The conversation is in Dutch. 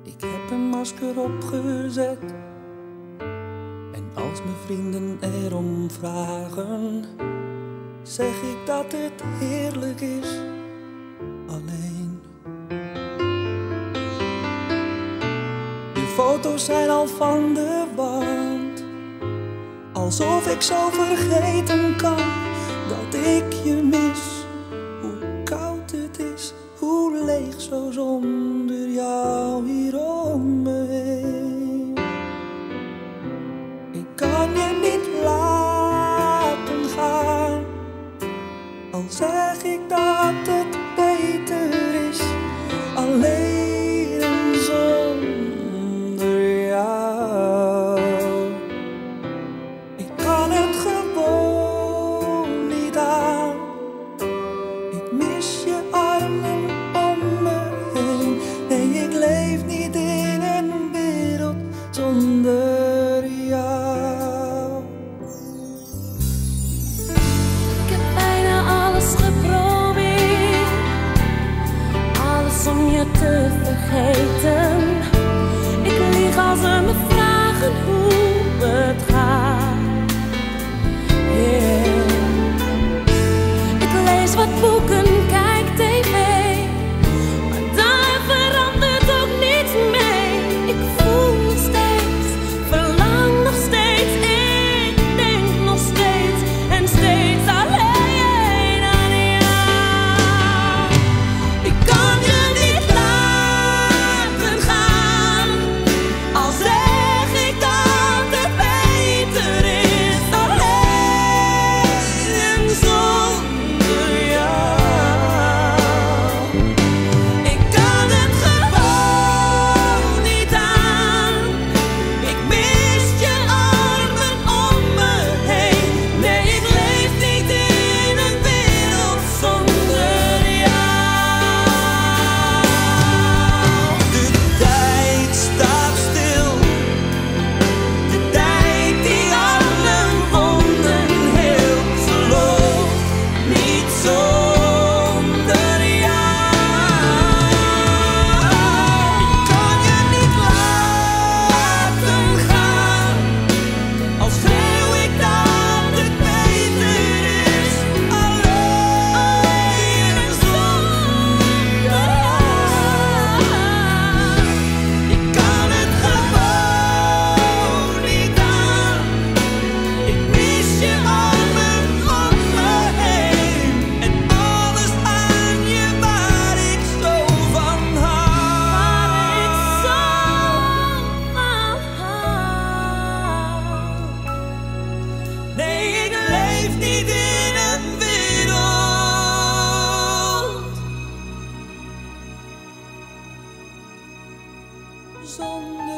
Ik heb een masker opgezet. En als mijn vrienden erom vragen, zeg ik dat het heerlijk is alleen. De foto's zijn al van de wand, alsof ik zo vergeten kan dat ik je mis. Hoe koud het is, hoe leeg zo zonder jou hier om me heen. Ik kan je niet laten gaan, al zeg ik dat het beter is alleen zonder jou. Ik kan het gewoon niet aan. Ik mis je armen om me heen. Nee, ik leef niet in een wereld zonder jou. Ik heb bijna alles geprobeerd, alles om je te vergeten. Ik lieg als ze me vragen hoe het gaat. Yeah. Ik lees wat boeken, kijk tv, maar daar verandert ook niets mee. Ik voel nog steeds, verlang nog steeds, ik denk nog steeds en steeds alleen aan jou. Ik kan je niet laten gaan, al zeg ik dat het beter is alleen zonder jou. Ik kan het gewoon niet aan. Ik mis je armen om me heen. Nee, ik leef niet in een wereld zonder jou. De tijd staat stil, de tijd die alle wonden heelt. Ze loopt niet zonder jou. Ik kan je niet laten gaan, al schreeuw ik dat het beter is alleen zonder jou. Ik kan het gewoon niet aan. Ik mis je armen om me heen en alles aan je waar ik zo van hou. Nee, ik leef niet in een wereld zonder